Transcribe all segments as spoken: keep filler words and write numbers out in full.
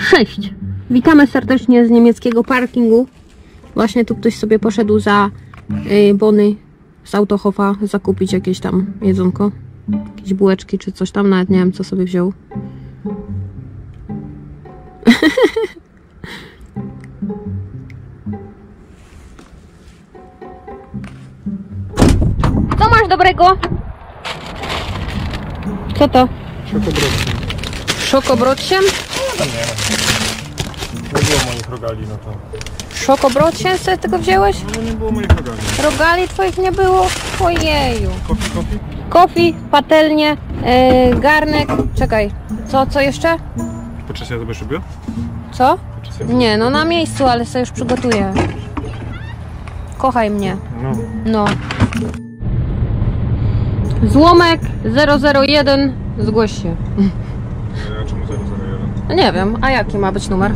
sześć. Witamy serdecznie z niemieckiego parkingu. Właśnie tu ktoś sobie poszedł za y, bony z Autohofa zakupić jakieś tam jedzonko. Jakieś bułeczki czy coś tam, nawet nie wiem co sobie wziął. Co masz dobrego? Co to? Szokobrodsiem. Szokobrodsiem? No nie wiem. Nie było moich rogali, no to... Szokobrodsiem sobie tego wziąłeś? No nie było moich rogali. Rogali twoich nie było? Ojeju. Kofi, kofi? Kofi, patelnie, yy, garnek. Czekaj, co, co jeszcze? Podczas ja sobie szybię? Co? Podczas ja Nie, no na miejscu, ale sobie już przygotuję. Kochaj mnie. No. No. Złomek zero zero jeden, zgłoś się. A czemu zero zero jeden? No nie wiem, a jaki ma być numer?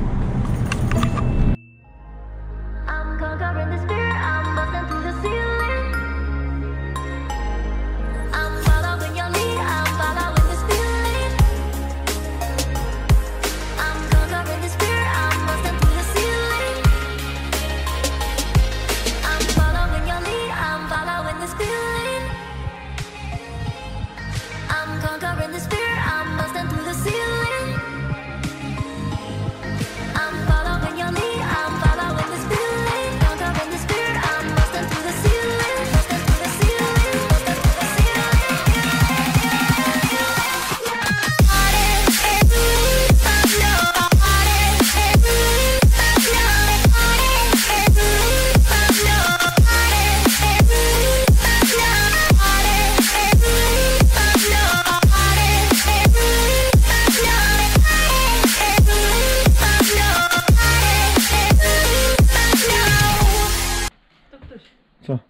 Co?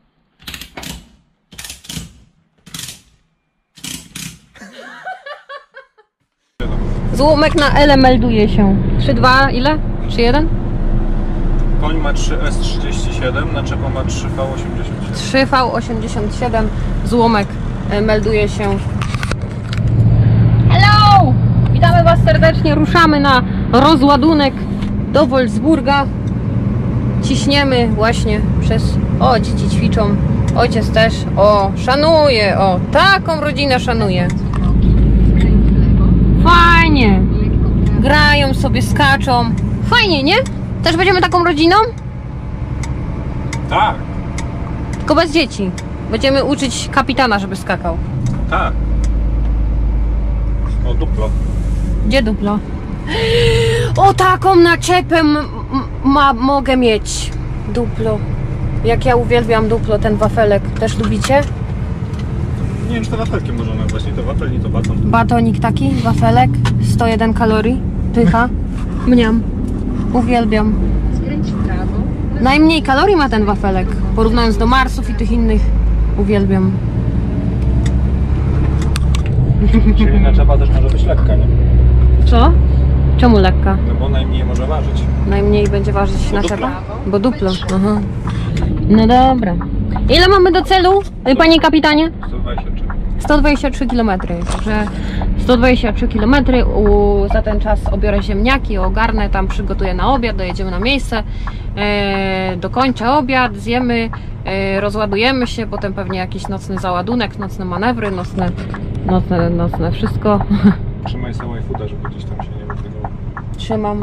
Złomek na L melduje się. trzy dwa ile? trzy jeden? Koń ma trzy S trzydzieści siedem, naczepa ma trzy V osiemdziesiąt siedem. trzy V osiemdziesiąt siedem. Złomek e, melduje się. Hello! Witamy Was serdecznie. Ruszamy na rozładunek do Wolfsburga. Ciśniemy właśnie przez... O, dzieci ćwiczą. Ojciec też. O, szanuje. O, taką rodzinę szanuje. Fajnie. Grają sobie, skaczą. Fajnie, nie? Też będziemy taką rodziną? Tak, Tylko bez dzieci. Będziemy uczyć kapitana, żeby skakał. tak. O, duplo. Gdzie duplo? O, taką naczepę m- ma, mogę mieć. Duplo. Jak ja uwielbiam duplo, ten wafelek. Też lubicie? Nie wiem, czy to wafelkiem można nazwać, nie to wafel, nie to baton. Batonik taki, wafelek. sto jeden kalorii. Pycha. Mniam. Uwielbiam. Skręć w prawo. Najmniej kalorii ma ten wafelek. Porównując do Marsów i tych innych. Uwielbiam. Czyli naczepa też może być lekka, nie? Co? Czemu lekka? No bo najmniej może ważyć. Najmniej będzie ważyć Bo naczepa? duplo. Bo duplo. Aha. No dobra. Ile mamy do celu, panie kapitanie? sto dwadzieścia trzy. sto dwadzieścia trzy kilometry. Także sto dwadzieścia trzy kilometry. Za ten czas obiorę ziemniaki, ogarnę, tam przygotuję na obiad, dojedziemy na miejsce. E, dokończę obiad, zjemy, e, rozładujemy się, potem pewnie jakiś nocny załadunek, nocne manewry, nocne, nocne, nocne wszystko. Trzymaj sobie fooda, żeby gdzieś tam się nie wytygało. Trzymam.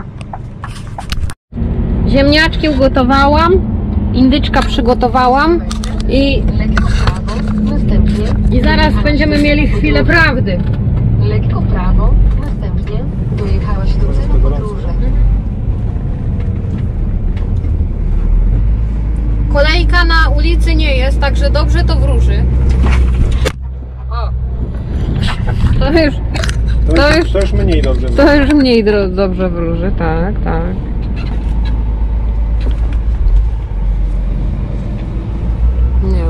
Ziemniaczki ugotowałam, indyczka przygotowałam i, Lekko prawo. Następnie. i zaraz będziemy mieli chwilę prawdy. Lekko prawo. Następnie. Dojechałaś do celu podróży. Kolejka na ulicy nie jest, także dobrze to wróży. O. To już, to już, To już mniej dobrze. to już mniej dro- dobrze wróży, tak, tak. Nie.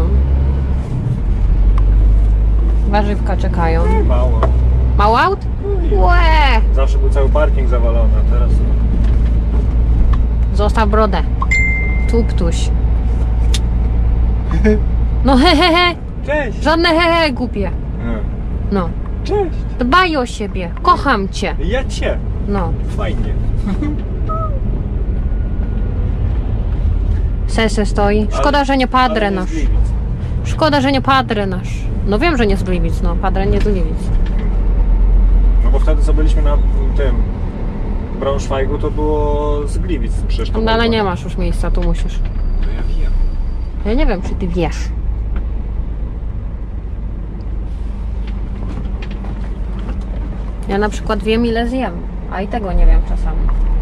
Warzywka czekają. Mało. Mało aut? Łe! Zawsze był cały parking zawalony, a teraz... Zostaw brodę. Tuptuś. No he he he. Cześć! Żadne he he głupie. No. No. Cześć! Dbaj o siebie. Kocham cię. Ja cię! No. Fajnie. Sese stoi. Szkoda, że nie Padre nasz. Szkoda, że nie Padre nasz. No wiem, że nie z Gliwic, no. Padre nie z Gliwic. No bo wtedy co byliśmy na tym Braunschweigu, to było z Gliwic przecież. No ale nie masz już miejsca, tu musisz. No ja wiem. Ja nie wiem, czy ty wiesz. Ja na przykład wiem, ile zjem, a i tego nie wiem czasami.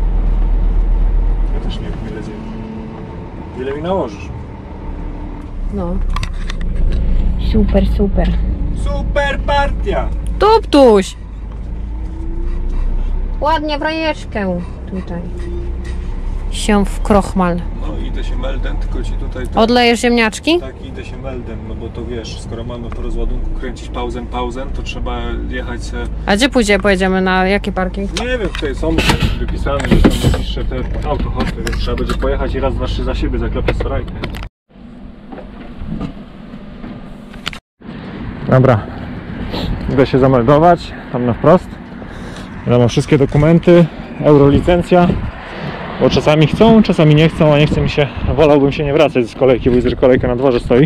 Ja też nie wiem, ile zjem. Ile mi nałożysz? No. Super, super. Super partia! Tuptuś! Ładnie w rajeczkę tutaj. Się w krochmal. No idę się melden, tylko ci tutaj... Tak, Odlejesz ziemniaczki? tak, idę się melden, no bo to wiesz, skoro mamy po rozładunku kręcić pauzę, pauzę, to trzeba jechać se... A gdzie pójdzie? Pojedziemy na jaki parking? Nie wiem, tutaj są wypisane, że tam najbliższe te autohopy, więc trzeba będzie pojechać i raz, dwa, trzy za siebie zaklepać starajkę. Dobra, idę się zameldować, tam na wprost. Ja mam wszystkie dokumenty, eurolicencja, bo czasami chcą, czasami nie chcą, a nie chce mi się, wolałbym się nie wracać z kolejki, bo widzę, że kolejka na dworze stoi. Yy,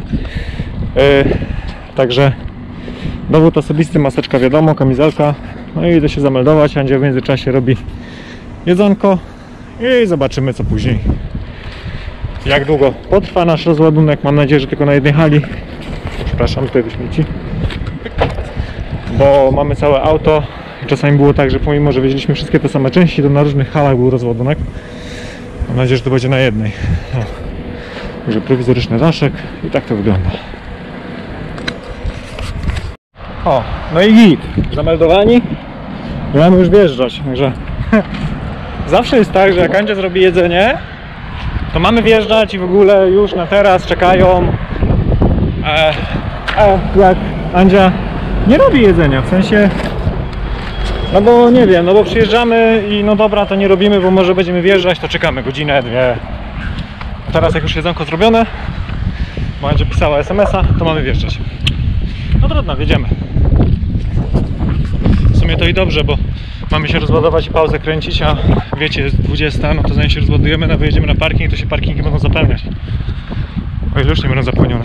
także dowód osobisty, maseczka wiadomo, kamizelka, no i idę się zameldować, Andzia w międzyczasie robi jedzonko i zobaczymy co później. Jak długo potrwa nasz rozładunek, mam nadzieję, że tylko na jednej hali. Przepraszam, tutaj do śmieci. Bo mamy całe auto. Czasami było tak, że pomimo, że wiedzieliśmy wszystkie te same części, to na różnych halach był rozładunek. Mam nadzieję, że to będzie na jednej. No. Także prowizoryczny daszek i tak to wygląda. O, no i git. Zameldowani. Mamy już wjeżdżać, także zawsze jest tak, że jak Andzia zrobi jedzenie, to mamy wjeżdżać i w ogóle już na teraz czekają. E, e, jak Andzia nie robi jedzenia, w sensie, no bo nie wiem, no bo przyjeżdżamy i no dobra, to nie robimy, bo może będziemy wjeżdżać, to czekamy godzinę, dwie. Teraz jak już jedzonko zrobione, bo Andzia pisała es em es a, to mamy wjeżdżać. No trudno, wjedziemy. W sumie to i dobrze, bo mamy się rozładować i pauzę kręcić, a wiecie, jest dwudziesta, no to zanim się rozładujemy, no wyjedziemy na parking, to się parkingi będą zapełniać. O ile już nie będą zapełnione.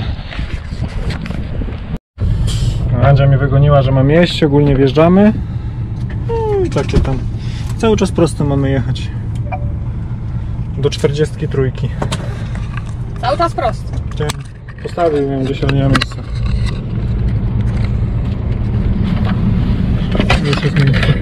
Andzia mnie wygoniła, że mamy jeść, ogólnie wjeżdżamy. No i takie tam. Cały czas prosto mamy jechać. Do czterdziestki trójki. Cały czas prosto. Postawił ją gdzieś, ale nie ma miejsca. Już jest miejsce.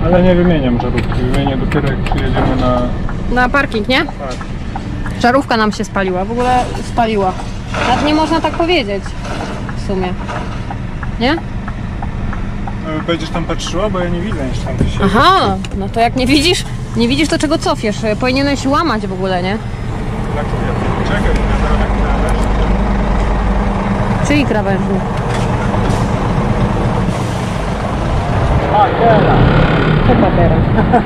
Ale nie wymieniam żarówki, wymienię dopiero jak przyjedziemy na... Na parking, nie? Tak. Żarówka nam się spaliła, w ogóle spaliła. Nawet nie można tak powiedzieć w sumie. Nie? No, będziesz tam patrzyła, bo ja nie widzę jeszcze tam się. Aha, no to jak nie widzisz, nie widzisz to czego cofiesz. Powinieneś łamać w ogóle, nie? Tak, ja czekaj, ja zaraz jak krawędź. Czyli krawężnik. Patera! Co patera?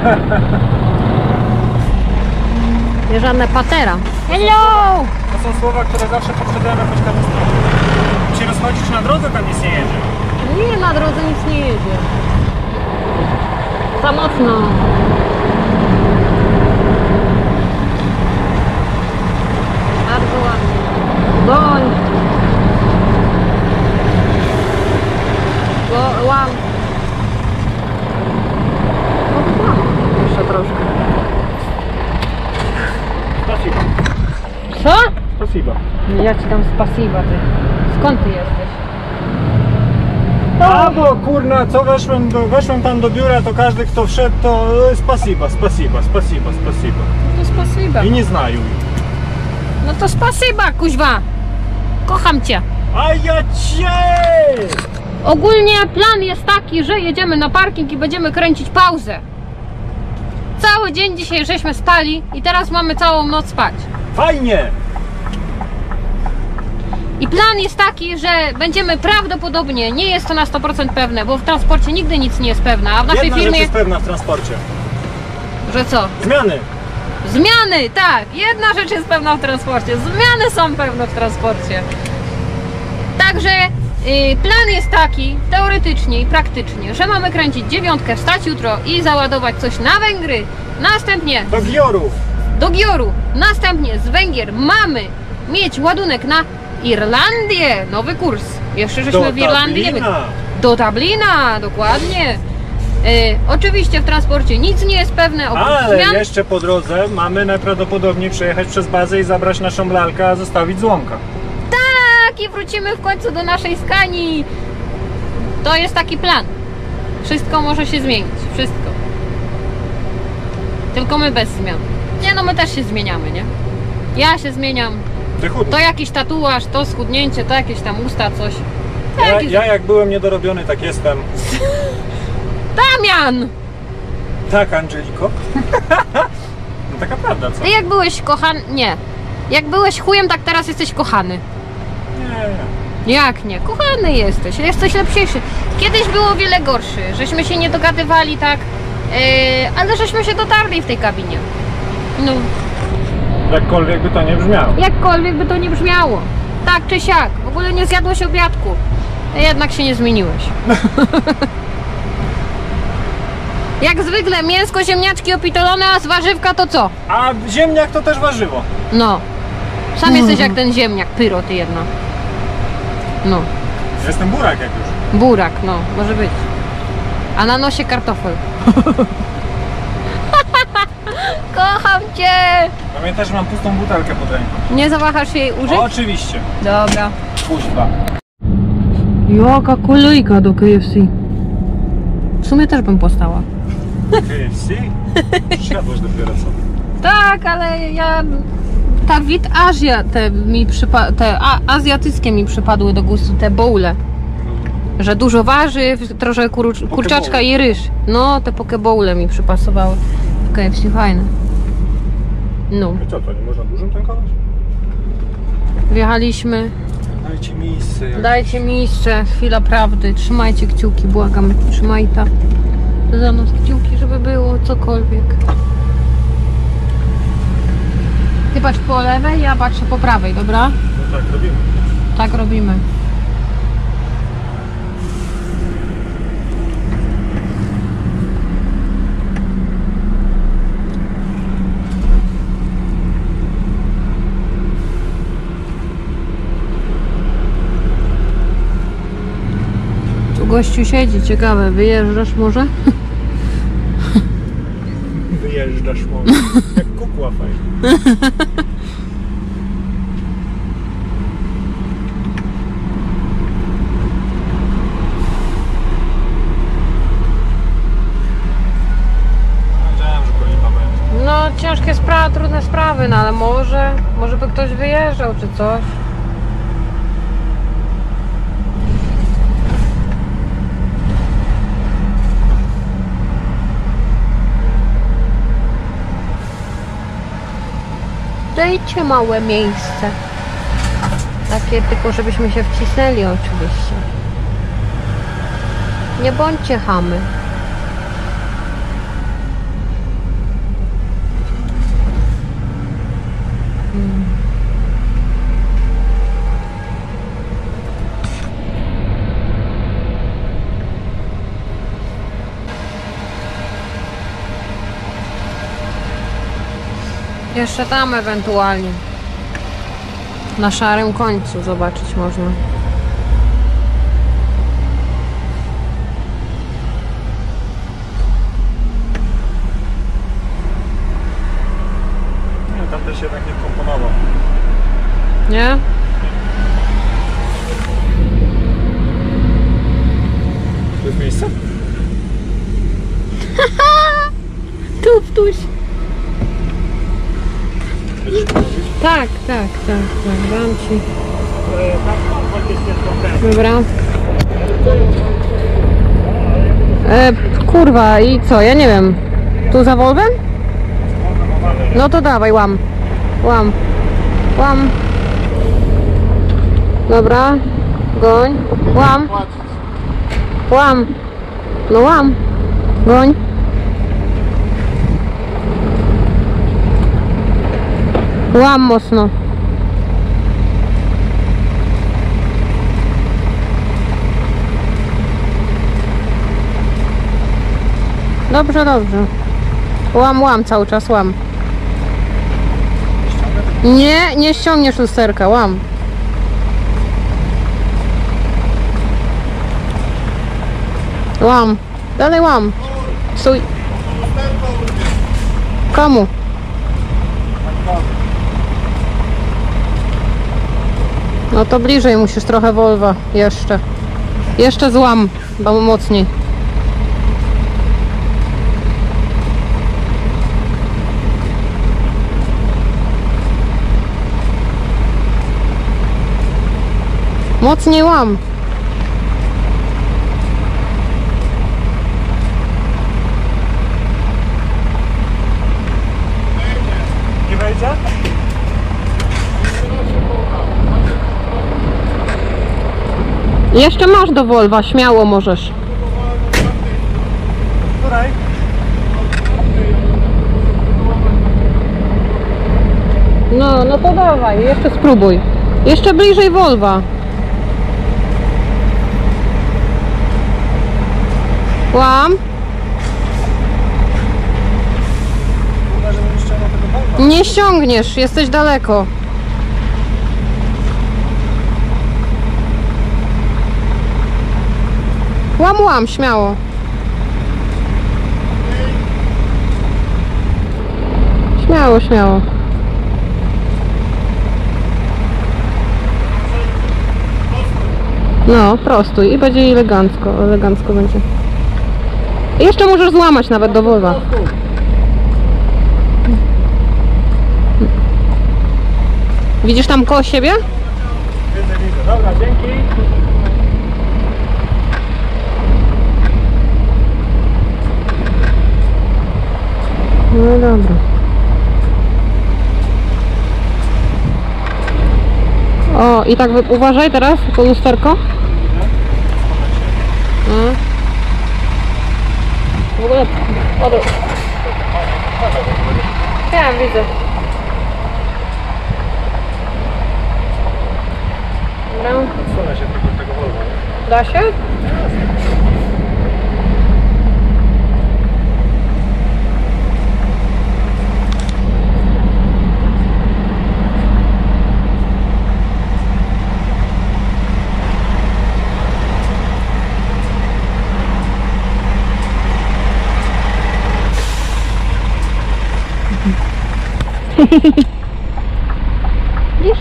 Nie żadne patera. Hello! To są słowa, które zawsze poprzedzają jakąś katastrofę. Jak się rozchodzisz na drodze, tam nic nie jedzie. Nie, na drodze nic nie jedzie. Za mocno. Bardzo ładnie. Goń. Go, łam. No, łam. Jeszcze troszkę. Spasiba. Co? Spasiba. Ja ci dam spasiba, ty. Skąd ty jesteś? A bo kurna, co weszłem, do, weszłem tam do biura, to każdy kto wszedł, to e, spasiba, spasiba, spasiba, spasiba. No to spasiba. I nie znają. No to spasiba, kuźwa. Kocham cię. A ja cię! Ogólnie plan jest taki, że jedziemy na parking i będziemy kręcić pauzę. Cały dzień dzisiaj żeśmy spali i teraz mamy całą noc spać. Fajnie! I plan jest taki, że będziemy prawdopodobnie, nie jest to na sto procent pewne, bo w transporcie nigdy nic nie jest pewne, a w naszej Jedna firmie... rzecz jest pewna w transporcie. Że co? Zmiany! Zmiany, tak! Jedna rzecz jest pewna w transporcie. Zmiany są pewne w transporcie. Także yy, plan jest taki, teoretycznie i praktycznie, że mamy kręcić dziewiątkę, wstać jutro i załadować coś na Węgry. Następnie Do Gioru! do Gioru. Następnie z Węgier mamy mieć ładunek na Irlandię. Nowy kurs. Jeszcze żeśmy Do w Irlandii nie byli. Dublina. Do Dublina, dokładnie. Yy, oczywiście w transporcie nic nie jest pewne, oprócz Ale zmian. jeszcze po drodze mamy najprawdopodobniej przejechać przez bazę i zabrać naszą lalkę, a zostawić złomka. Tak, i wrócimy w końcu do naszej Skanii. To jest taki plan. Wszystko może się zmienić. Wszystko. Tylko my bez zmian. Nie no, my też się zmieniamy, nie? Ja się zmieniam. Ty chudny. To jakiś tatuaż, to schudnięcie, to jakieś tam usta, coś. To Ja, jakiś... ja jak byłem niedorobiony, tak jestem. Damian! Tak, Angeliko? No taka prawda, co? Ty jak byłeś kochany... Nie. Jak byłeś chujem, tak teraz jesteś kochany. Nie, nie. Jak nie? Kochany jesteś, jesteś lepszy. Kiedyś było o wiele gorszy, żeśmy się nie dogadywali tak, yy, ale żeśmy się dotarli w tej kabinie. No, Jakkolwiek by to nie brzmiało. jakkolwiek by to nie brzmiało. Tak czy siak, w ogóle nie zjadłeś obiadku. Jednak się nie zmieniłeś. Jak zwykle mięsko, ziemniaczki opitolone, a z warzywka to co? A ziemniak to też warzywo. No. Sam jesteś jak ten ziemniak, pyro ty jedna. No. Jestem burak jak już. Burak, no, może być. A na nosie kartofel. Kocham cię! Pamiętaj, że mam pustą butelkę pod ręką. Nie zawahasz się jej użyć? Oczywiście. Dobra. Kuźba. Jaka kolejka do K F C. W sumie też bym postała. K F C? Przysiadłeś dopiero co? Tak, ale ja... Ta wit Azja te mi przypa... te a, azjatyckie mi przypadły do gustu, te bowle. Że dużo warzyw, trochę kur... kurczaczka i ryż. No, te pokebowle mi przypasowały. W K F C fajne. No. I co, to nie można dużym tankować? Wjechaliśmy. Dajcie miejsce. Jak... Dajcie miejsce, chwila prawdy. Trzymajcie kciuki, błagam. Trzymaj ta za nas kciuki, żeby było cokolwiek. Ty patrz po lewej, ja patrzę po prawej, dobra? No tak, robimy. Tak robimy. Tu gościu siedzi, ciekawe, wyjeżdżasz może? Wyjeżdżasz może. Jak kukła fajnie. takie spra trudne sprawy, no ale może, może by ktoś wyjeżdżał czy coś. Dajcie małe miejsce. Takie tylko, żebyśmy się wcisnęli oczywiście. Nie bądźcie chamy. Hmm. Jeszcze tam ewentualnie. Na szarym końcu zobaczyć można. Nie, tam też jednak nie komponował. Nie? To jest miejsce? Tuptuś. Tak, tak, tak, tak, dam ci. Dobra. E, kurwa, i co? Ja nie wiem. Tu za Volvem? No to dawaj, łam. Łam. Łam. Dobra. Goń. Łam. Łam. No łam. Goń. Łam mocno. Dobrze, dobrze. Łam, łam cały czas, łam. Nie, nie ściągniesz lusterka, łam. Łam. Dalej łam. Stój. Komu? No to bliżej musisz trochę Volva. Jeszcze. Jeszcze złam, bo mocniej. Mocniej łam. Nie wejdzie? Jeszcze masz do Volva, śmiało możesz. Której? No, no to dawaj, jeszcze spróbuj. Jeszcze bliżej Volva. Łam. Nie ściągniesz, jesteś daleko. Łam, łam, śmiało. Śmiało, śmiało. No, prostuj i będzie elegancko, elegancko będzie. I jeszcze możesz złamać nawet do Volva. Widzisz tam koło siebie? Widzę, widzę. Dobra, dzięki. No dobra. O, i tak wy... uważaj teraz, po lusterko. No. W ogóle... Odwróć. Ja widzę. Dobra. Odsunę się tylko tego Volva. Da się? Widzisz?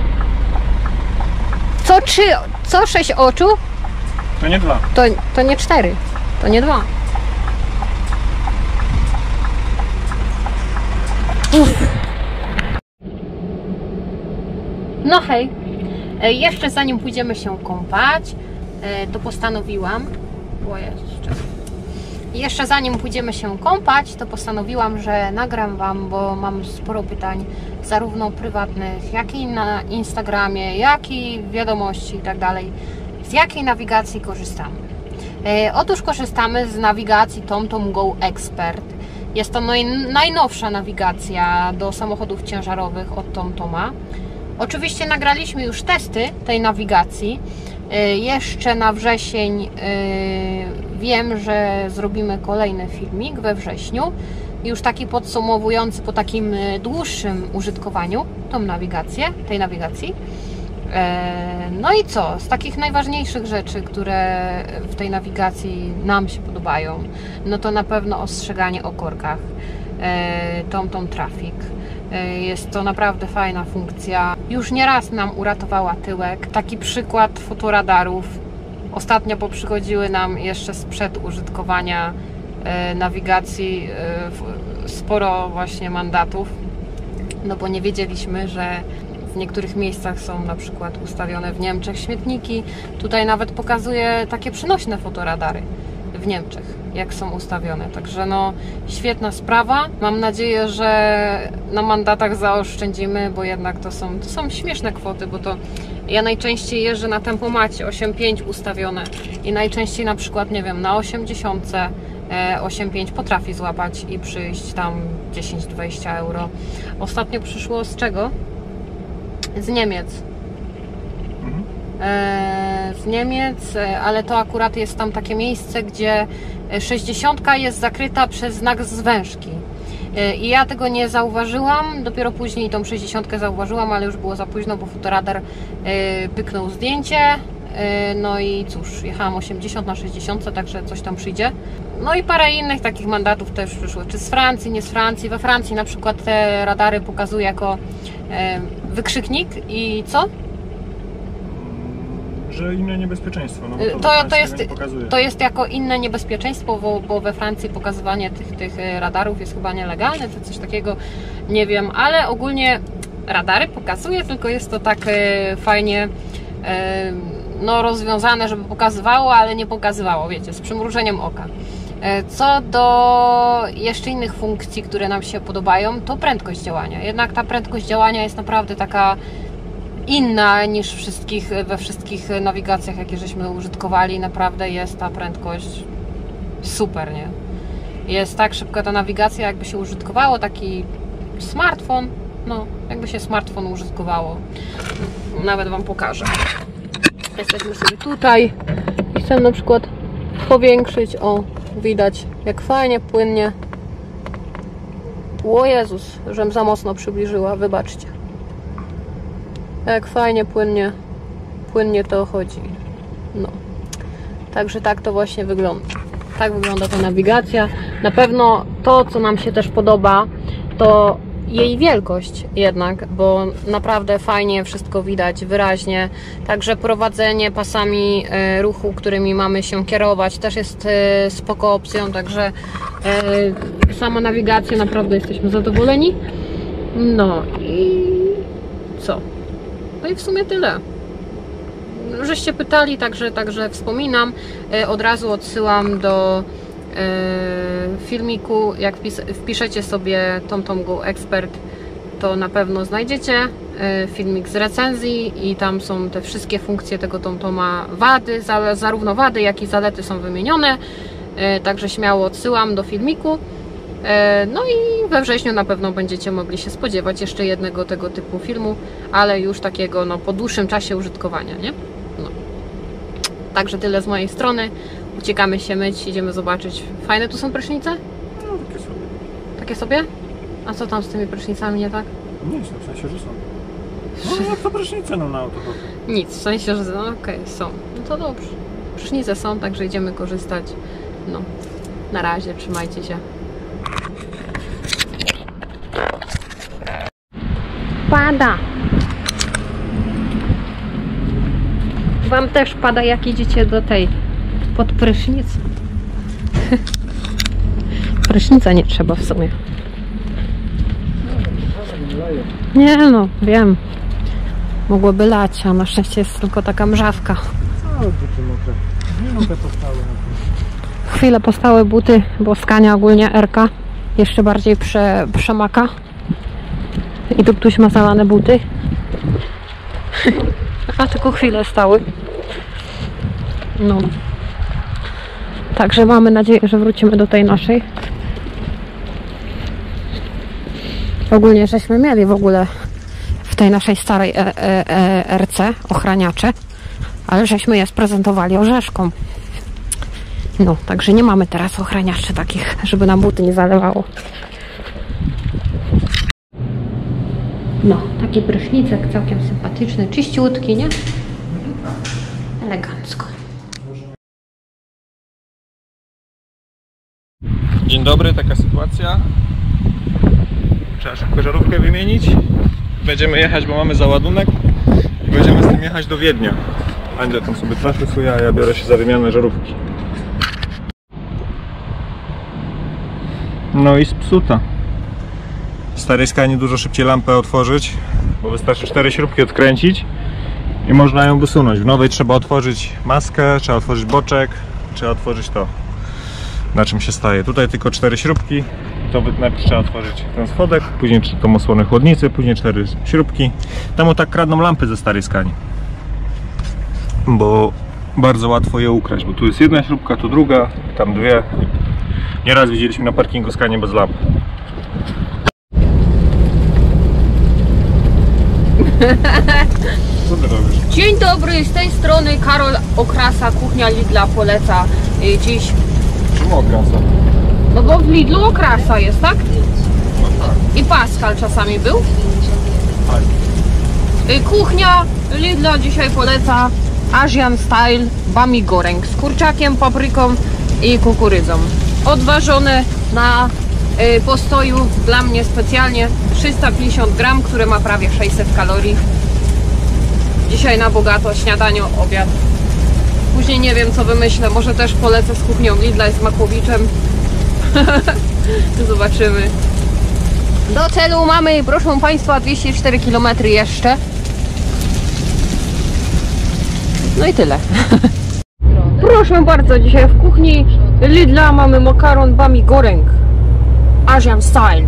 Co trzy, co sześć oczu, To nie dwa. to, to nie cztery, to nie dwa. Uff. No hej, e, jeszcze zanim pójdziemy się kąpać, e, to postanowiłam, o jeszcze, jeszcze zanim pójdziemy się kąpać, to postanowiłam, że nagram Wam, bo mam sporo pytań, zarówno prywatnych, jak i na Instagramie, jak i wiadomości i tak dalej. Z jakiej nawigacji korzystamy? E, otóż korzystamy z nawigacji TomTom Go Expert. Jest to naj, najnowsza nawigacja do samochodów ciężarowych od TomToma. Oczywiście nagraliśmy już testy tej nawigacji. E, jeszcze na wrzesień e, wiem, że zrobimy kolejny filmik we wrześniu. Już taki podsumowujący po takim dłuższym użytkowaniu tą nawigację, tej nawigacji. No i co? Z takich najważniejszych rzeczy, które w tej nawigacji nam się podobają, no to na pewno ostrzeganie o korkach, TomTom Traffic. Jest to naprawdę fajna funkcja. Już nieraz nam uratowała tyłek. Taki przykład fotoradarów. Ostatnio poprzychodziły nam jeszcze sprzed użytkowania nawigacji sporo właśnie mandatów, no bo nie wiedzieliśmy, że w niektórych miejscach są na przykład ustawione w Niemczech śmietniki. Tutaj nawet pokazuje takie przenośne fotoradary w Niemczech, jak są ustawione. Także no, świetna sprawa. Mam nadzieję, że na mandatach zaoszczędzimy, bo jednak to są, to są śmieszne kwoty, bo to ja najczęściej jeżdżę na tempomacie osiem pięć ustawione i najczęściej na przykład, nie wiem, na osiemdziesiąt osiem pięć potrafi złapać i przyjść tam dziesięć dwadzieścia euro. Ostatnio przyszło z czego? Z Niemiec. Mhm. E, z Niemiec, ale to akurat jest tam takie miejsce, gdzie sześćdziesiątka jest zakryta przez znak zwężki. E, I ja tego nie zauważyłam, dopiero później tą sześćdziesiątkę zauważyłam, ale już było za późno, bo fotoradar e, pyknął zdjęcie. E, no i cóż, jechałam osiemdziesiąt na sześćdziesiąt, także coś tam przyjdzie. No i parę innych takich mandatów też przyszło, czy z Francji, nie z Francji. We Francji na przykład te radary pokazuje jako e, wykrzyknik i co? Że inne niebezpieczeństwo. No, bo to, to, to, jest, pokazuje. to jest jako inne niebezpieczeństwo, bo, bo we Francji pokazywanie tych, tych radarów jest chyba nielegalne, czy coś takiego, nie wiem, ale ogólnie radary pokazuje, tylko jest to tak e, fajnie e, no, rozwiązane, żeby pokazywało, ale nie pokazywało, wiecie, z przymrużeniem oka. Co do jeszcze innych funkcji, które nam się podobają, to prędkość działania. Jednak ta prędkość działania jest naprawdę taka inna niż wszystkich, we wszystkich nawigacjach, jakie żeśmy użytkowali. Naprawdę jest ta prędkość super, nie? Jest tak szybka ta nawigacja, jakby się użytkowało taki smartfon. No, jakby się smartfon użytkowało. Nawet Wam pokażę. Jesteśmy sobie tutaj i chcę na przykład powiększyć, o, widać jak fajnie, płynnie. O Jezus, żem za mocno przybliżyła, wybaczcie. Jak fajnie, płynnie, płynnie to chodzi. No, także tak to właśnie wygląda. Tak wygląda ta nawigacja. Na pewno to, co nam się też podoba, to jej wielkość jednak, bo naprawdę fajnie wszystko widać wyraźnie. Także prowadzenie pasami ruchu, którymi mamy się kierować, też jest spoko opcją. Także sama nawigacja, naprawdę jesteśmy zadowoleni. No i co? No i w sumie tyle. Żeście pytali, także, także wspominam. Od razu odsyłam do filmiku. Jak wpiszecie sobie TomTom Go Expert, to na pewno znajdziecie filmik z recenzji i tam są te wszystkie funkcje tego TomToma, wady, zarówno wady, jak i zalety są wymienione. Także śmiało odsyłam do filmiku. No i we wrześniu na pewno będziecie mogli się spodziewać jeszcze jednego tego typu filmu, ale już takiego no, po dłuższym czasie użytkowania, nie? No. Także tyle z mojej strony. Uciekamy się myć, idziemy zobaczyć. Fajne tu są prysznice? No, takie sobie. Takie sobie? A co tam z tymi prysznicami nie tak? Nie, w sensie, że są. No jak to prysznice, no na auto. Nic, w sensie, że no, okej, okay, są. No to dobrze. Prysznice są, także idziemy korzystać. No, na razie, trzymajcie się. Pada! Wam też pada, jak idziecie do tej pod prysznic. Prysznica nie trzeba w sumie. Nie no, wiem. Mogłoby lać, a na szczęście jest tylko taka mrzawka. O, buty mokre. Minutę postały na tym. Chwilę postały buty, bo Skania ogólnie Erka jeszcze bardziej prze, przemaka. I tu ktoś ma zalane buty. A tylko chwilę stały. No. Także mamy nadzieję, że wrócimy do tej naszej. Ogólnie żeśmy mieli w ogóle w tej naszej starej e, e, e, R C ochraniacze, ale żeśmy je sprezentowali orzeszkom. No, także nie mamy teraz ochraniaczy takich, żeby nam buty nie zalewało. No, taki prysznicek całkiem sympatyczny, czyściutki, nie? Elegancko. Dzień dobry, taka sytuacja. Trzeba szybko żarówkę wymienić. Będziemy jechać, bo mamy załadunek i będziemy z tym jechać do Wiednia. Andzia tam sobie twarz rysuje, a ja biorę się za wymianę żarówki. No i spsuta. W starej Skanii dużo szybciej lampę otworzyć, bo wystarczy cztery śrubki odkręcić i można ją wysunąć. W nowej trzeba otworzyć maskę, trzeba otworzyć boczek, trzeba otworzyć to, na czym się staje. Tutaj tylko cztery śrubki, to najpierw trzeba otworzyć ten schodek, później tą osłonę chłodnicy, później cztery śrubki. Temu tak kradną lampy ze starej Skanii, bo bardzo łatwo je ukraść, bo tu jest jedna śrubka, tu druga, tam dwie. Nieraz widzieliśmy na parkingu Skanię bez lamp. Co ty robisz? Dzień dobry, z tej strony Karol Okrasa, kuchnia Lidla poleca y, dziś. Czemu okrasa? No bo w Lidlu Okrasa jest, tak? I Pascal czasami był. Tak. Y, kuchnia Lidla dzisiaj poleca Asian Style Bami Goreng z kurczakiem, papryką i kukurydzą. Odważone na y, postoju dla mnie specjalnie trzysta pięćdziesiąt gram, które ma prawie sześćset kalorii. Dzisiaj na bogato, śniadanie, obiad. Później nie wiem co wymyślę, może też polecę z kuchnią Lidla z Makłowiczem. Zobaczymy. Do celu mamy, proszę Państwa, dwieście cztery kilometry jeszcze. No i tyle. Proszę bardzo, dzisiaj w kuchni Lidla mamy makaron Bami Goreng Asian Style.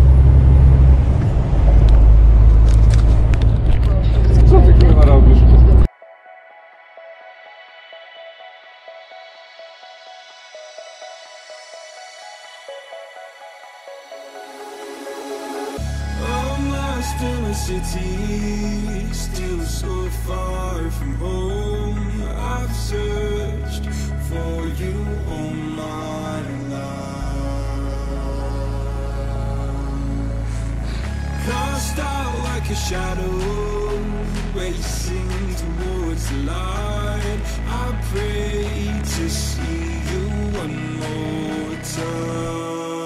Co ty chyba robisz? In a city, still so far from home. I've searched for you all my life. Cast out like a shadow, racing towards the light. I pray to see you one more time.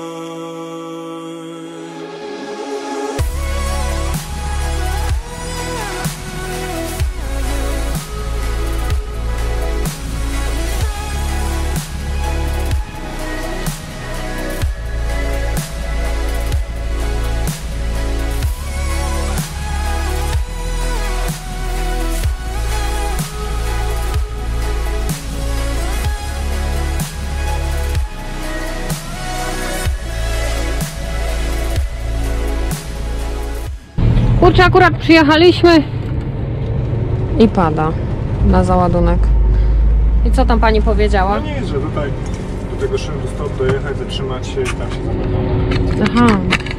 Kurczę, akurat przyjechaliśmy i pada na załadunek. I co tam pani powiedziała? No nic, że tutaj do tego szynku stop dojechać, zatrzymać się i tam się zameldować. Aha.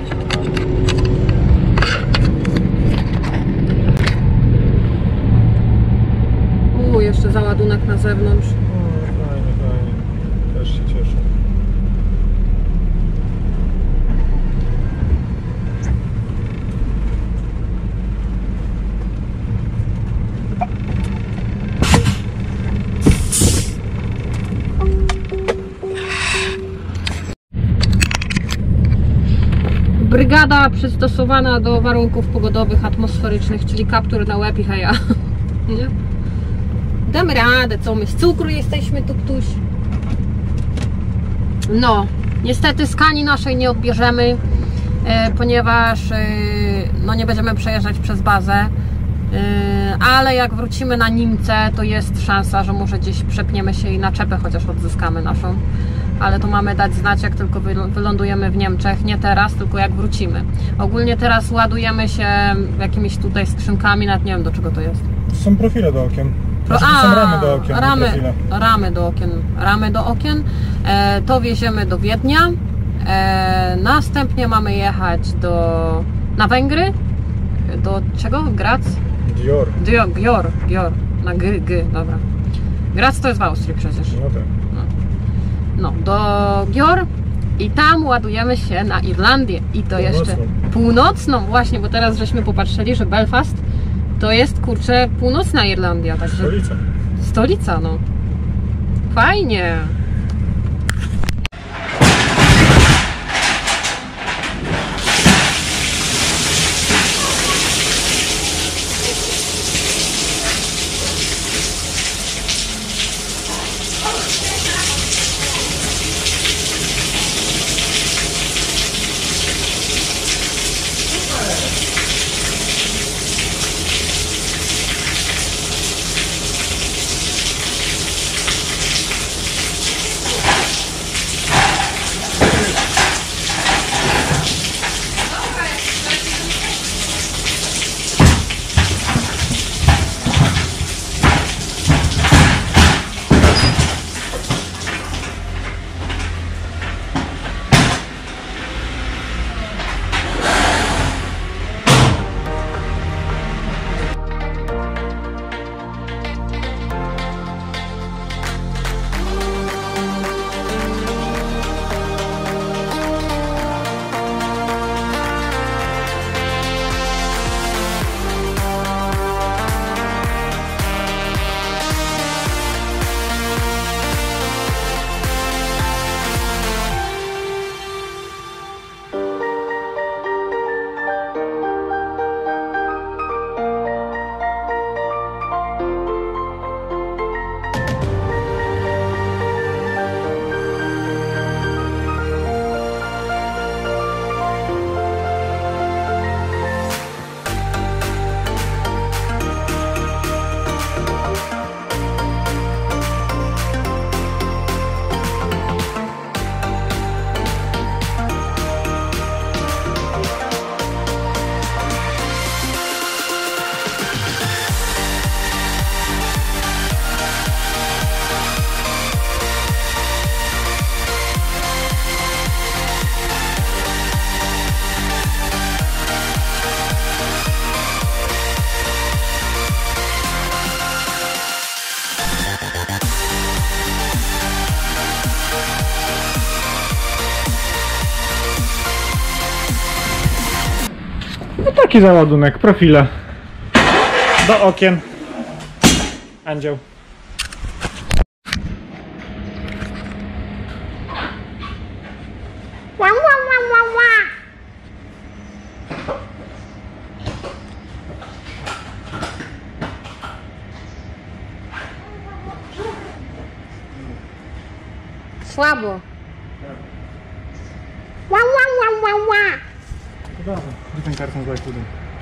U, jeszcze załadunek na zewnątrz. No, fajnie, fajnie. Też się cieszę. Brygada przystosowana do warunków pogodowych, atmosferycznych, czyli kaptur na łeb i heja. Nie? Damy radę, co my z cukru jesteśmy tu ktoś. No, niestety Skanii naszej nie odbierzemy, e, ponieważ e, no nie będziemy przejeżdżać przez bazę. ale jak wrócimy na Nimce, to jest szansa, że może gdzieś przepniemy się i naczepę chociaż odzyskamy naszą. Ale to mamy dać znać, jak tylko wylądujemy w Niemczech, nie teraz, tylko jak wrócimy. Ogólnie teraz ładujemy się jakimiś tutaj skrzynkami, nawet nie wiem, do czego to jest. To są profile do okien. Pro, to a, są ramy do okien. Ramy, ramy do okien. Ramy do okien. E, to wieziemy do Wiednia. E, następnie mamy jechać do, na Węgry. Do czego? Graz? Dior. Dior, Gior, Gior. Na G, G, dobra. Graz to jest w Austrii przecież. No tak. No, no do Gior i tam ładujemy się na Irlandię. I to Północną. jeszcze północną właśnie, bo teraz żeśmy popatrzyli, że Belfast to jest, kurczę, północna Irlandia. Także Stolica. stolica, no. Fajnie. No taki załadunek, profile do okien. Andzioł. Słabo. Ła, ła, ła, ła, ła. Dobra, gdzie ten karton za chudym?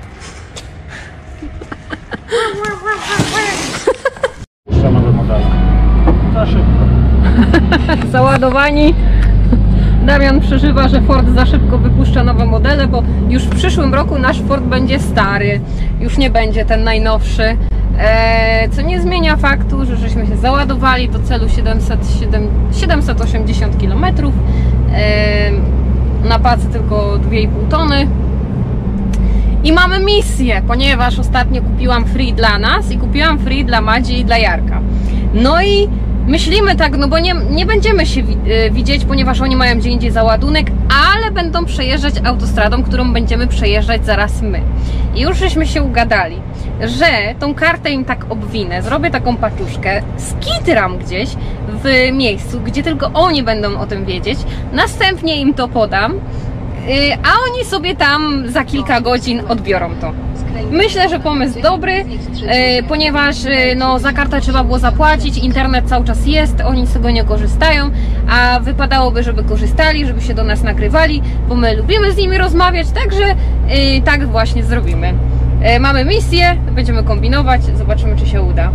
Za nowe modele. Za szybko. Załadowani. Damian przeżywa, że Ford za szybko wypuszcza nowe modele, bo już w przyszłym roku nasz Ford będzie stary. Już nie będzie ten najnowszy. E, co nie zmienia faktu, że żeśmy się załadowali do celu siedemset osiemdziesiąt kilometrów. E, na pacy tylko dwie i pół tony. I mamy misję, ponieważ ostatnio kupiłam free dla nas i kupiłam free dla Madzi i dla Jarka. No i myślimy tak, no bo nie, nie będziemy się widzieć, ponieważ oni mają gdzie indziej załadunek, ale będą przejeżdżać autostradą, którą będziemy przejeżdżać zaraz my. I już żeśmy się ugadali, że tą kartę im tak obwinę, zrobię taką paczuszkę, skitram gdzieś w miejscu, gdzie tylko oni będą o tym wiedzieć, następnie im to podam, a oni sobie tam za kilka godzin odbiorą to. Myślę, że pomysł dobry, ponieważ no, za kartę trzeba było zapłacić, internet cały czas jest, oni z tego nie korzystają, a wypadałoby, żeby korzystali, żeby się do nas nagrywali, bo my lubimy z nimi rozmawiać, także tak właśnie zrobimy. E, mamy misję, będziemy kombinować, zobaczymy, czy się uda.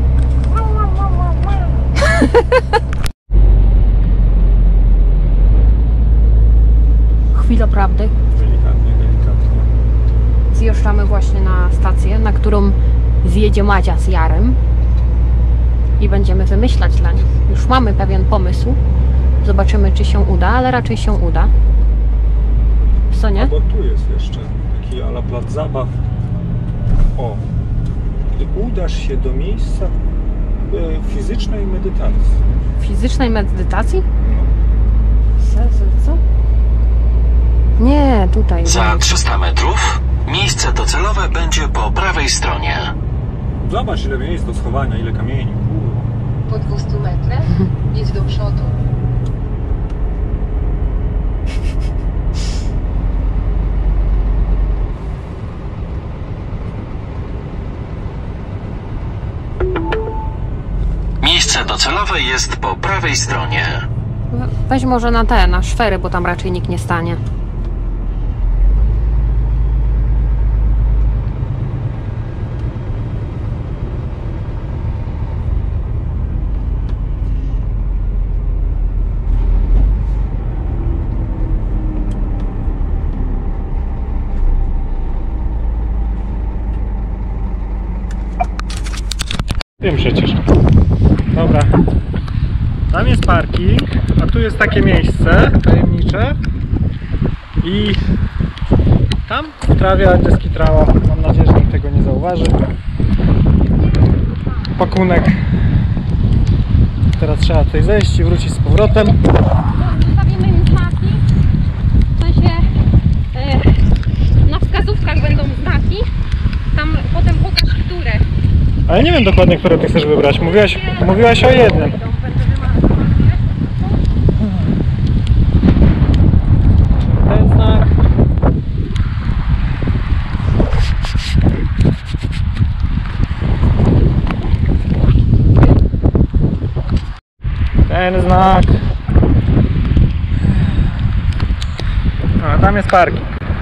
Chwila prawdy. Delikatnie, delikatnie. Zjeżdżamy właśnie na stację, na którą zjedzie Madzia z Jarem i będziemy wymyślać dla nich. Już mamy pewien pomysł. Zobaczymy, czy się uda, ale raczej się uda. Co nie? Bo tu jest jeszcze taki ala plac zabaw. O, gdy udasz się do miejsca e, fizycznej medytacji. Fizycznej medytacji? No. Co? co, co? Nie, tutaj. Za trzysta metrów miejsce docelowe będzie po prawej stronie. Zobacz, ile miejsc do schowania, ile kamieni. Po dwustu metrach jedź do przodu. Miejsce docelowe jest po prawej stronie. Weź może na te, na szwery, bo tam raczej nikt nie stanie. Wiem przecież. Dobra. Tam jest parking, a tu jest takie miejsce tajemnicze. I tam uprawia deski trała. Mam nadzieję, że nikt tego nie zauważy. Pakunek. Teraz trzeba tutaj zejść i wrócić z powrotem. Zostawimy im znaki. W sensie e, na wskazówkach będą znaki. Tam potem pokaż, które. Ale nie wiem dokładnie, które ty chcesz wybrać. Mówiłaś, mówiłaś o jednym. Ten znak. Ten znak. A tam jest parking.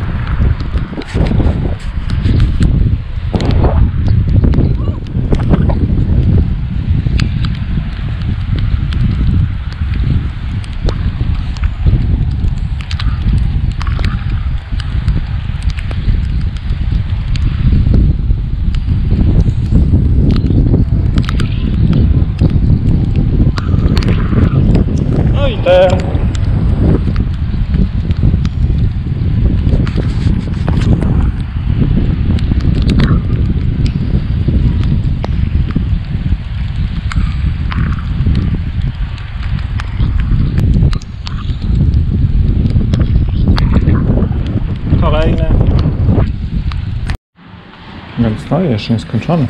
No i ten. Kolejne. Więc to jeszcze nie skończone.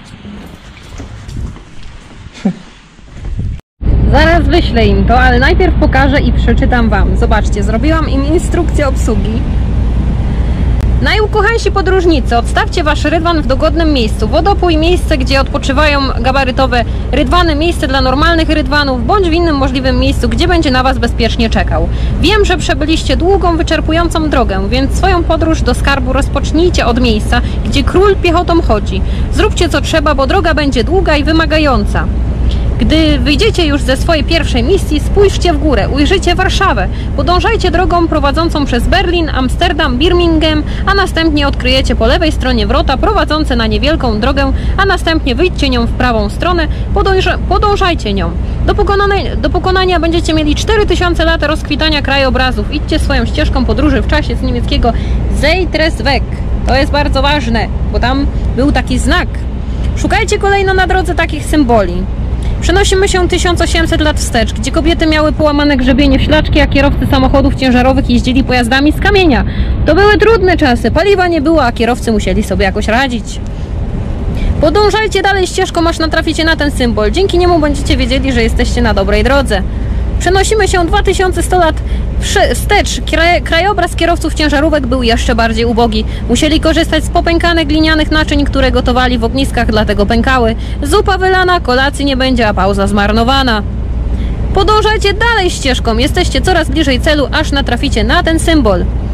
Zaraz wyślę im to, ale najpierw pokażę i przeczytam wam. Zobaczcie, zrobiłam im instrukcję obsługi. Najukochańsi podróżnicy, odstawcie wasz rydwan w dogodnym miejscu. Wodopój, miejsce, gdzie odpoczywają gabarytowe rydwany, miejsce dla normalnych rydwanów, bądź w innym możliwym miejscu, gdzie będzie na was bezpiecznie czekał. Wiem, że przebyliście długą, wyczerpującą drogę, więc swoją podróż do skarbu rozpocznijcie od miejsca, gdzie król piechotą chodzi. Zróbcie co trzeba, bo droga będzie długa i wymagająca. Gdy wyjdziecie już ze swojej pierwszej misji, spójrzcie w górę, ujrzycie Warszawę. Podążajcie drogą prowadzącą przez Berlin, Amsterdam, Birmingham, a następnie odkryjecie po lewej stronie wrota prowadzące na niewielką drogę, a następnie wyjdźcie nią w prawą stronę, podąż- podążajcie nią. Do pokonania, do pokonania będziecie mieli cztery tysiące lat rozkwitania krajobrazów. Idźcie swoją ścieżką podróży w czasie z niemieckiego Zeitresweg. To jest bardzo ważne, bo tam był taki znak. Szukajcie kolejno na drodze takich symboli. Przenosimy się tysiąc osiemset lat wstecz, gdzie kobiety miały połamane grzebienie w ślaczki, a kierowcy samochodów ciężarowych jeździli pojazdami z kamienia. To były trudne czasy, paliwa nie było, a kierowcy musieli sobie jakoś radzić. Podążajcie dalej ścieżką, aż natraficie na ten symbol. Dzięki niemu będziecie wiedzieli, że jesteście na dobrej drodze. Przenosimy się dwa tysiące sto lat wstecz. Krajobraz kierowców ciężarówek był jeszcze bardziej ubogi. Musieli korzystać z popękanych glinianych naczyń, które gotowali w ogniskach, dlatego pękały. Zupa wylana, kolacji nie będzie, a pauza zmarnowana. Podążajcie dalej ścieżką. Jesteście coraz bliżej celu, aż natraficie na ten symbol.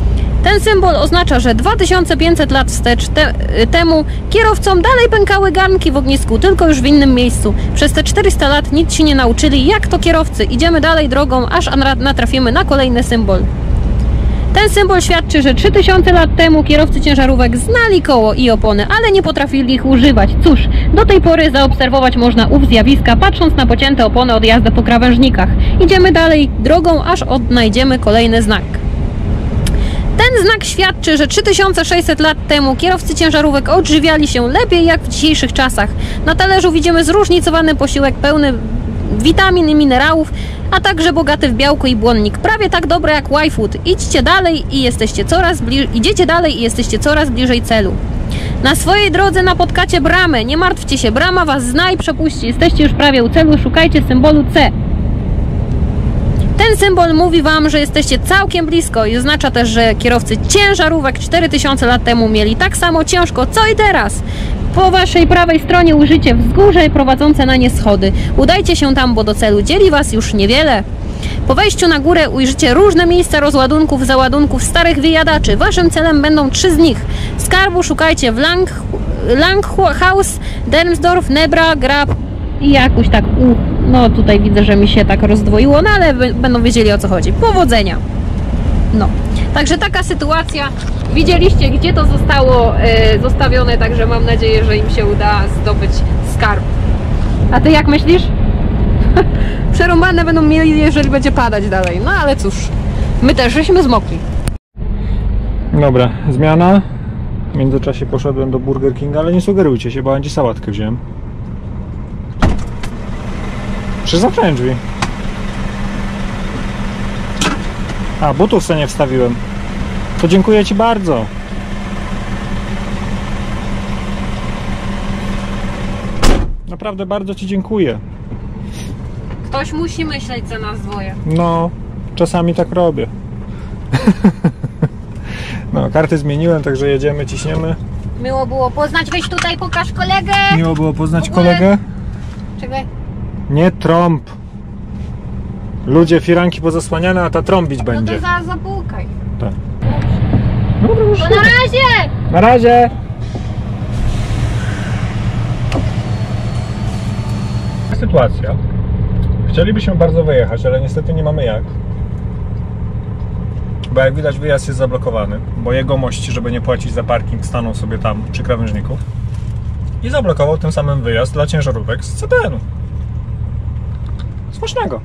Ten symbol oznacza, że dwa tysiące pięćset lat wstecz te, temu kierowcom dalej pękały garnki w ognisku, tylko już w innym miejscu. Przez te czterysta lat nic się nie nauczyli, jak to kierowcy. Idziemy dalej drogą, aż natrafimy na kolejny symbol. Ten symbol świadczy, że trzy tysiące lat temu kierowcy ciężarówek znali koło i opony, ale nie potrafili ich używać. Cóż, do tej pory zaobserwować można ów zjawiska, patrząc na pocięte opony od jazdy po krawężnikach. Idziemy dalej drogą, aż odnajdziemy kolejny znak. Ten znak świadczy, że trzy tysiące sześćset lat temu kierowcy ciężarówek odżywiali się lepiej jak w dzisiejszych czasach. Na talerzu widzimy zróżnicowany posiłek pełny witamin i minerałów, a także bogaty w białko i błonnik. Prawie tak dobre jak Y-Food. Idźcie dalej i jesteście coraz bli- Idziecie dalej i jesteście coraz bliżej celu. Na swojej drodze napotkacie bramę. Nie martwcie się, brama was zna i przepuści. Jesteście już prawie u celu, szukajcie symbolu C. Ten symbol mówi wam, że jesteście całkiem blisko i oznacza też, że kierowcy ciężarówek cztery tysiące lat temu mieli tak samo ciężko, co i teraz. Po waszej prawej stronie ujrzycie wzgórze prowadzące na nie schody. Udajcie się tam, bo do celu dzieli was już niewiele. Po wejściu na górę ujrzycie różne miejsca rozładunków, załadunków starych wyjadaczy. Waszym celem będą trzy z nich. Skarbu szukajcie w Lang, Langhaus, Delmsdorf, Nebra, Grab i jakoś tak u... No tutaj widzę, że mi się tak rozdwoiło, no ale będą wiedzieli, o co chodzi. Powodzenia! No, także taka sytuacja. Widzieliście, gdzie to zostało e, zostawione, także mam nadzieję, że im się uda zdobyć skarb. A ty jak myślisz? Przerąbane będą mieli, jeżeli będzie padać dalej. No ale cóż, my też żeśmy zmokli. Dobra, zmiana. W międzyczasie poszedłem do Burger Kinga, ale nie sugerujcie się, bo będzie sałatkę wziąłem. Czy zamknąłem drzwi? A, butów sobie nie wstawiłem. To dziękuję ci bardzo. Naprawdę bardzo ci dziękuję. Ktoś musi myśleć za nas dwoje. No, czasami tak robię. No, karty zmieniłem, także jedziemy, ciśniemy. Miło było poznać. Weź tutaj, pokaż kolegę. Miło było poznać W ogóle- kolegę. Czekaj. Nie trąb. Ludzie, firanki pozasłaniane, a ta trąbić No będzie. to zaraz zapukaj. Tak. Dobra, już. To na razie! Na razie! Sytuacja. Chcielibyśmy bardzo wyjechać, ale niestety nie mamy jak. Bo jak widać, wyjazd jest zablokowany, bo jegomość, żeby nie płacić za parking, stanął sobie tam przy krawężniku i zablokował tym samym wyjazd dla ciężarówek z C P N-u. Smacznego.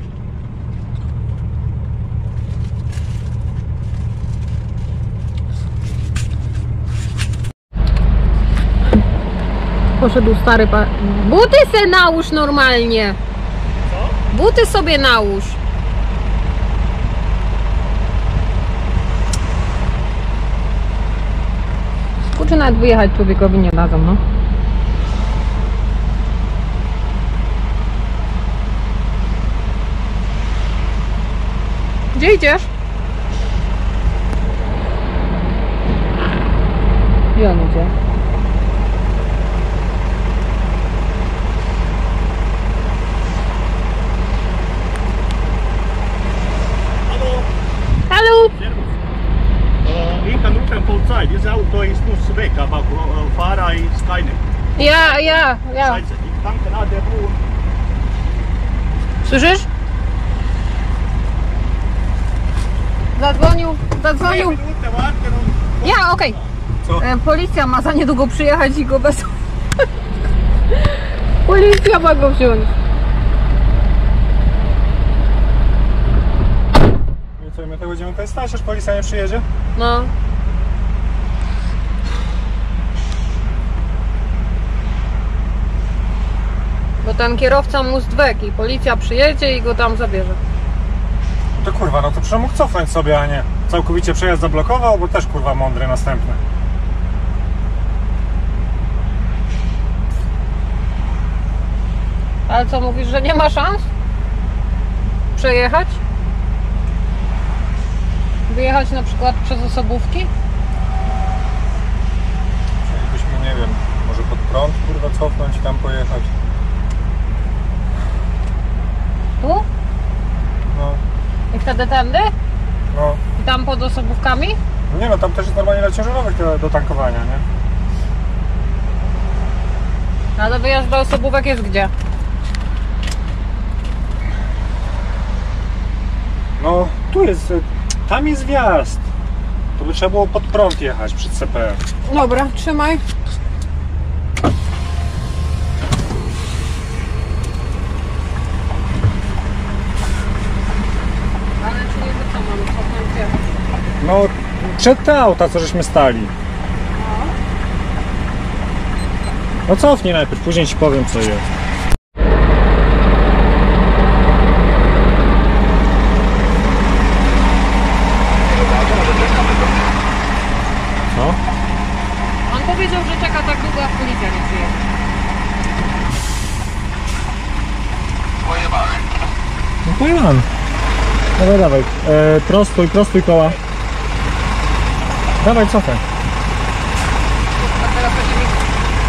Poszedł stary pa... Buty se nałóż normalnie. Co? Buty sobie nałóż. Kurczę, nawet wyjechać człowiekowi nie dadzą, no. Gdzie idziesz? Gdzie on idzie? Hallo! Uh, ich anrufen Polizei, dieses Auto ist nicht weg, aber uh, Fahrer ist keine. Ja, ja, ja. Also, die tanken an der Ruhe. Słyszysz? Zadzwonił, zadzwonił. Minuten warten und Ja, okej. Co? E, Policja ma za niedługo przyjechać i go bez... Policja ma go wziąć. I co, my to będziemy tutaj stać, aż policja nie przyjedzie? No. Bo ten kierowca mu zdwek i policja przyjedzie i go tam zabierze. To kurwa, no to przecież mógł cofnąć sobie, a nie całkowicie przejazd zablokował, bo też kurwa mądry następny. Ale co, mówisz, że nie ma szans? Przejechać? Wyjechać na przykład przez osobówki? Chcielibyśmy, nie wiem, może pod prąd kurwa cofnąć i tam pojechać. Tu? No, I wtedy tędy? no, I tam pod osobówkami? Nie no, tam też jest normalnie dla ciężarowych do, do tankowania, nie? A do wyjazdu do osobówek jest gdzie? No, tu jest, tam jest wjazd. To by trzeba było pod prąd jechać przed C P M. Dobra, trzymaj. Ale czy nie wycofam, cofnąć jechać? No, przed te auta, co żeśmy stali. No cofnij najpierw, później ci powiem, co jest. Co? On powiedział, że czeka tak długo, aż policja nie przyjedzie. No pojechałem. Dawaj, dawaj. E, prostuj, prostuj koła. Dawaj, cofaj. A teraz będzie mi...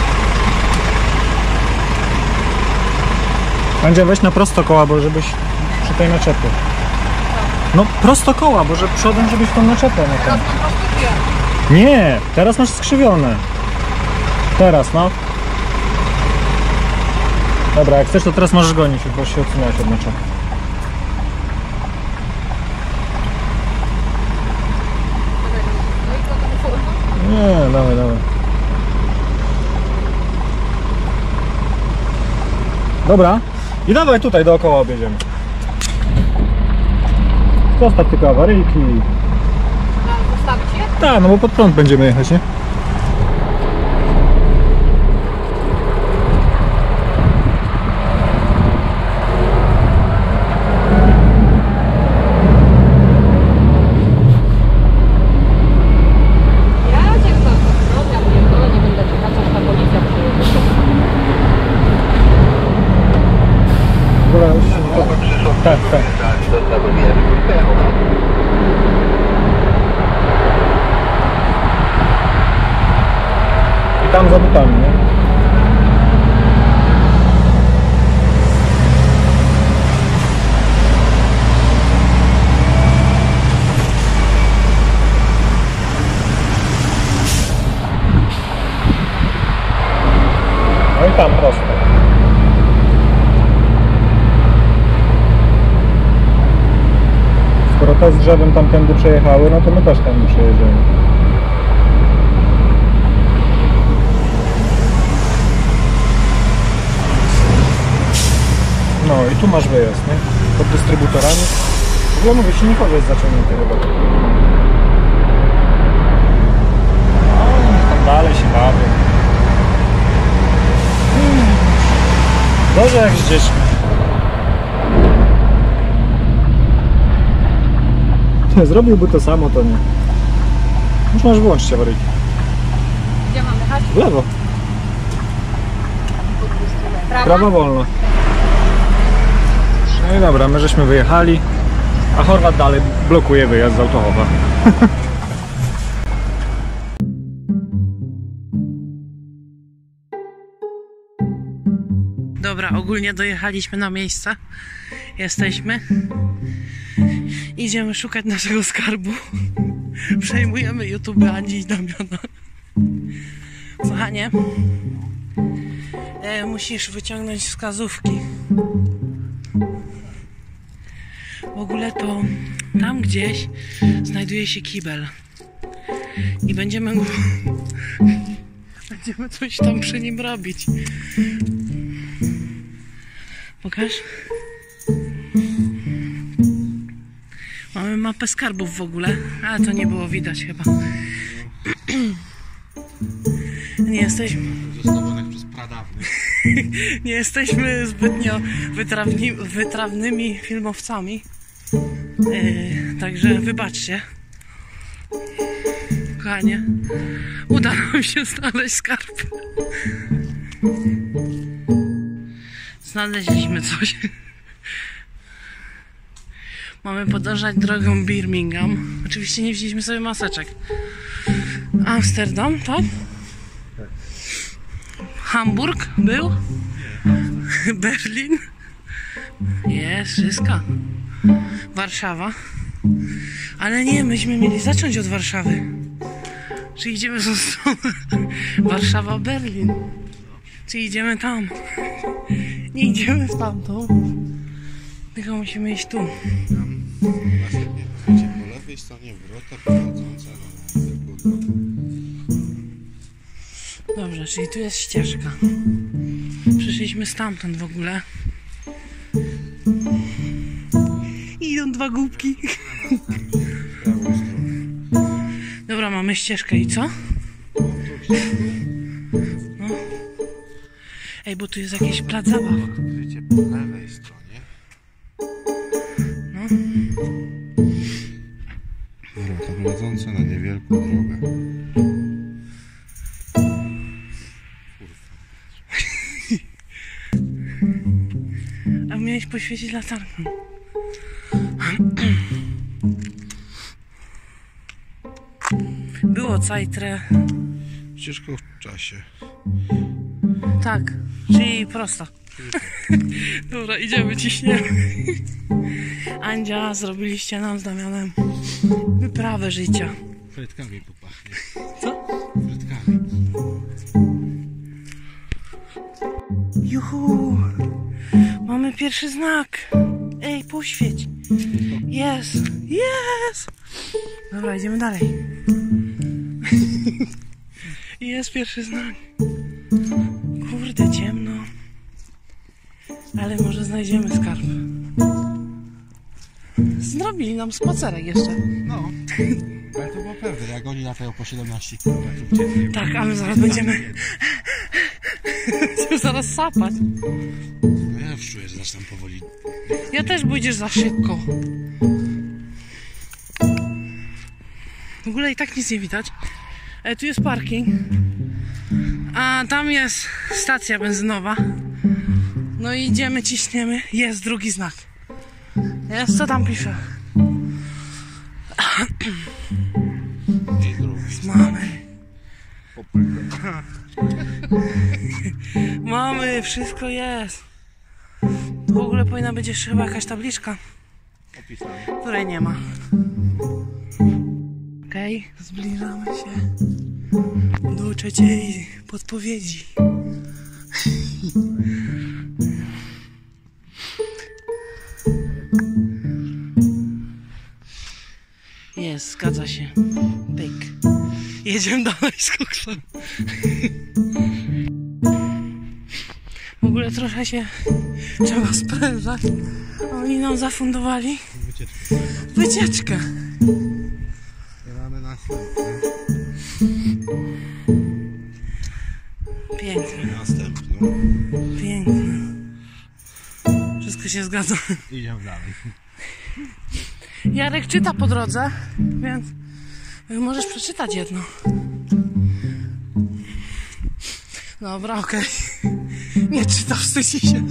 Andzia, weź na prosto koła, bo żebyś przy tej naczepie. No prosto koła, bo że przodem żebyś tą naczepę na Teraz ten. po prostu piję. Nie, teraz masz skrzywione. Teraz, no. Dobra, jak chcesz, to teraz możesz gonić, bo się odsunąłeś od naczepy. Nie, dawaj, dawaj. Dobra. I dawaj tutaj dookoła objedziemy. Zostaw tylko awaryjki. Mam zostawić je? Tak, no bo pod prąd będziemy jechać, nie? Ja cię chcę, no ja pierdolę, nie będę czekać, aż ta policja przyjedzie. Dobra, już się... Tak, tak. I tam za butami, nie? No i tam prosto. Skoro te z drzewem tamtędy przejechały, no to my też tam przejedziemy. No i tu masz wyjazd, nie? Pod dystrybutorami. W ogóle mówię, silnikowy jest zaciągnięty chyba. No, niech tam dalej się bawię. Dobrze jak z dziećmi. Zrobiłby to samo, to nie. Już masz wyłączyć awaryjki. Gdzie mam jechać? W lewo. Prawa? Prawa wolno. No i dobra, my żeśmy wyjechali, a Chorwat dalej blokuje wyjazd z Autochowa. Dobra, ogólnie dojechaliśmy na miejsce. Jesteśmy. Idziemy szukać naszego skarbu. Przejmujemy YouTube Andzi i Damiana. Kochanie, e, musisz wyciągnąć wskazówki. W ogóle to tam gdzieś znajduje się kibel. I będziemy go... Będziemy coś tam przy nim robić. Pokaż. Mamy mapę skarbów w ogóle, ale to nie było widać chyba. Nie jesteśmy... Zostawionych przez pradawnych. Nie jesteśmy zbytnio wytrawni, wytrawnymi filmowcami. Yy, także wybaczcie. Kochanie, uda nam się znaleźć skarb. Znaleźliśmy coś. Mamy podążać drogą Birmingham. Oczywiście nie wzięliśmy sobie maseczek. Amsterdam, tak? Hamburg był? Berlin? Jest, wszystko. Warszawa. Ale nie, myśmy mieli zacząć od Warszawy. Czy idziemy z tą stronę? Warszawa, Berlin. Czy idziemy tam? Nie idziemy w tamtą. Tylko musimy iść tu. Następnie będzie po lewej stronie wrota prowadząca na wielką drogę. Dobrze, czyli tu jest ścieżka. Przyszliśmy stamtąd w ogóle. Idą dwa głupki. Dobra, mamy ścieżkę i co? No. Ej, bo tu jest jakiś plac zabaw. Odkrycie po lewej stronie. No. Wrota prowadzące na niewielką drogę. A miałeś poświecić latarką. Było cajtre. Ścieżką w czasie. Tak, czyli prosto. Dobra, idziemy, ciśniemy. Andzia, zrobiliście nam z Damianem wyprawę życia. Frytkami tu pachnie. Co? Frytkami. Juhu! Mamy pierwszy znak. Ej, poświeć. Jest, jest. Dobra, idziemy dalej. Jest pierwszy znak. Kurde, ciemno. Ale może znajdziemy skarb. Zrobili nam spacerek jeszcze. No. Ale to było pewne, jak oni latają po siedemnaście kilometrów dziennie. Tak, a my zaraz będziemy... Będziemy zaraz sapać. No ja już czuję, że zaczynam powoli. Ja też pójdziesz za szybko. W ogóle i tak nic nie widać. E, tu jest parking. A tam jest stacja benzynowa. No i idziemy, ciśniemy. Jest drugi znak. Jest, co tam pisze? I drugi. Mamy. Mamy, wszystko jest. Tu w ogóle powinna być jeszcze chyba jakaś tabliczka, której nie ma. Okej, okay, zbliżamy się do trzeciej podpowiedzi. Jest, zgadza się. Pyk. Jedziemy dalej z koksem. W ogóle trochę się trzeba sprężać. Oni nam zafundowali Wycieczkę. wycieczkę. Mamy następny. Piękne, Następną. piękne. Wszystko się zgadza. Idziemy dalej. Jarek czyta po drodze, więc możesz przeczytać jedno. Dobra, okej. Okay. Nie czyta, wstydzi się.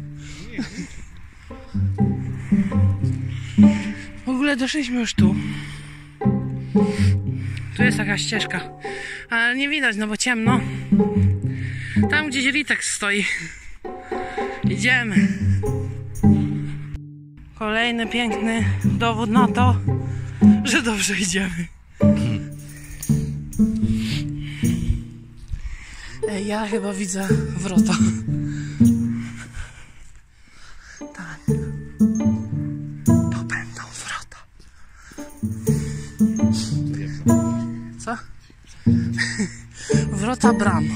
W ogóle doszliśmy już tu. Tu jest taka ścieżka, ale nie widać, no bo ciemno. Tam gdzieś Ritek stoi. Idziemy. Kolejny piękny dowód na to, że dobrze idziemy. Ej, ja chyba widzę wrota. Tak. To będą wrota. Co? Wrota bram.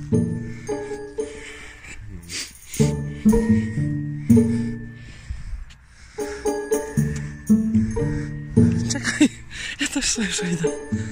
Czekaj, ja też sobie przejdę.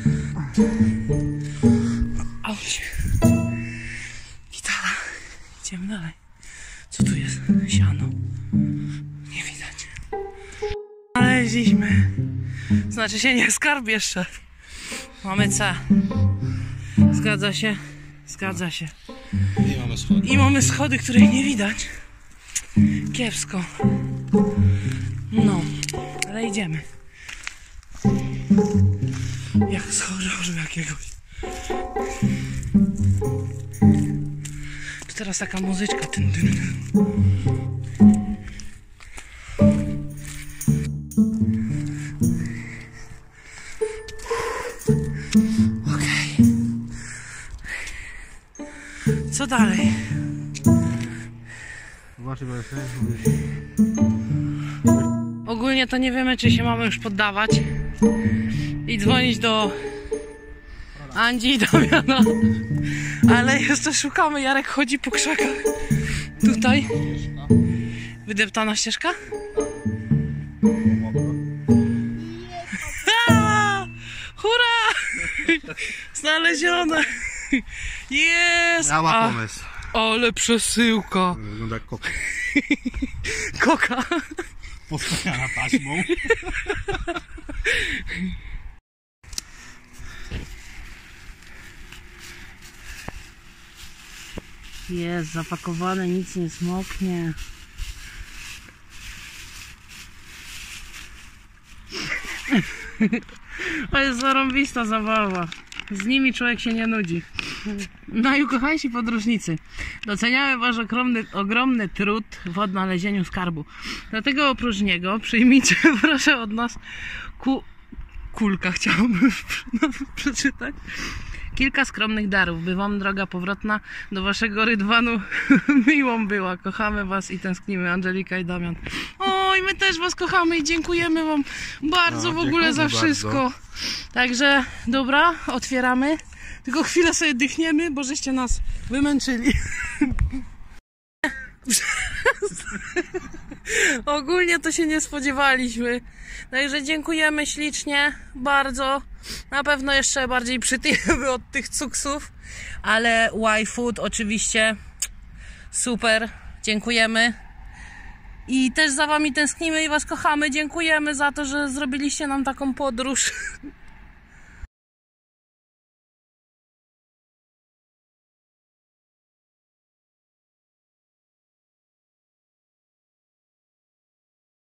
Auć. Gitara. Idziemy dalej. Co tu jest? Siano. Nie widać. Znaleźliśmy. Znaczy się nie, skarb jeszcze. Mamy C. Zgadza się? Zgadza się. I mamy schody. I mamy schody, których nie widać. Kiepsko. No, ale idziemy. Jak z horroru jakiegoś. Tu teraz taka muzyczka. Tyn, tyn, tyn. dalej. Zobaczymy. Ogólnie to nie wiemy, czy się mamy już poddawać i dzwonić do Andzi i Damiana, ale jeszcze szukamy. Jarek chodzi po krzakach. Tutaj wydeptana ścieżka. Hurra! Znalezione! Jest! Ja mam A, pomysł. ale przesyłka! Wygląda jak koka. Koka! Postawiona taśmą. Jest zapakowane, nic nie smoknie. To jest zarąbista zabawa. Z nimi człowiek się nie nudzi. No i ukochańsi podróżnicy, doceniamy wasz ogromny, ogromny trud w odnalezieniu skarbu. Dlatego oprócz niego przyjmijcie proszę od nas ku... kulka, chciałabym przeczytać. Kilka skromnych darów, by wam droga powrotna do waszego Rydwanu miłą była. Kochamy was i tęsknimy. Angelika i Damian. Oj, my też was kochamy i dziękujemy wam bardzo No, w ogóle za dziękujemy wszystko. bardzo. Także dobra, otwieramy. Tylko chwilę sobie dychniemy, bo żeście nas wymęczyli. Ogólnie to się nie spodziewaliśmy. Także dziękujemy ślicznie, bardzo. Na pewno jeszcze bardziej przytyjemy od tych cuksów, ale Y-Food oczywiście super, dziękujemy. I też za wami tęsknimy i was kochamy. Dziękujemy za to, że zrobiliście nam taką podróż.